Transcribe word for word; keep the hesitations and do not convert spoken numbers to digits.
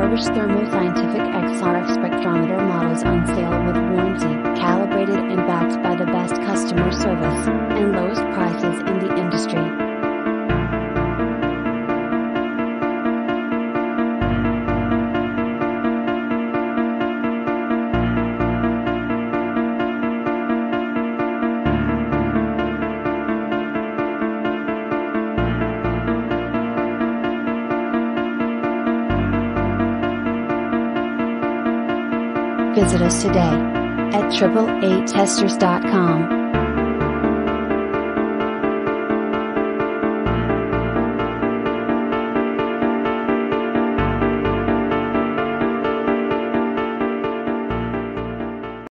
refurbished Thermo-Scientific X R F spectrometer models on sale with warranty, calibrated and backed by the best customer service, and lowest prices in the industry. Visit us today at triple A testers dot com.